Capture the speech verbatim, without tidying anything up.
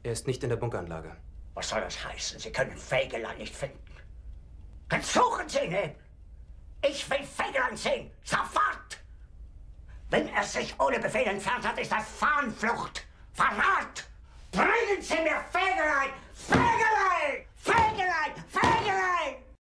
Er ist nicht in der Bunkeranlage. Was soll das heißen? Sie können Feigeland nicht finden. Dann suchen Sie ihn eben. Ich will Feigeland sehen. Sofort! Wenn er sich ohne Befehl entfernt hat, ist das Fahnenflucht. Verrat! Bringen Sie mir Feigeland!